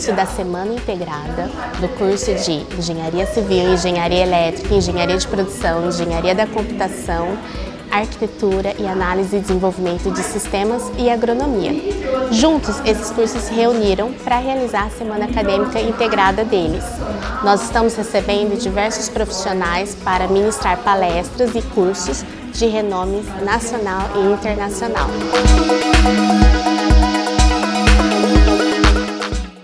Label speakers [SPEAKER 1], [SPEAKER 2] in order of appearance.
[SPEAKER 1] início da Semana Integrada do curso de Engenharia Civil, Engenharia Elétrica, Engenharia de Produção, Engenharia da Computação, Arquitetura e Análise e Desenvolvimento de Sistemas e Agronomia. Juntos, esses cursos se reuniram para realizar a Semana Acadêmica Integrada deles. Nós estamos recebendo diversos profissionais para ministrar palestras e cursos de renome nacional e internacional.